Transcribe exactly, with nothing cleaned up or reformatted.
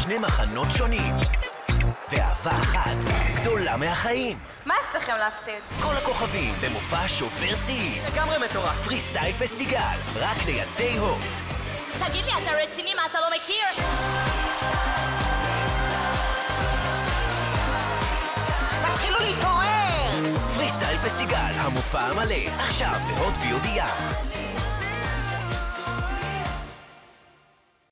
שני מחנות שונים. ואהבה אחת גדולה מהחיים. מה יש לכם להפסיד? כל הכוכבים במופע שובר שיאים. לגמרי מטורף. פרי סטייל פסטיגל, רק לילדי הוט. תגיד לי, אתה רציני? מה אתה לא מכיר? תתחילו להתעורר! פרי סטייל פסטיגל, המופע המלא, עכשיו בהוט ויהודייה.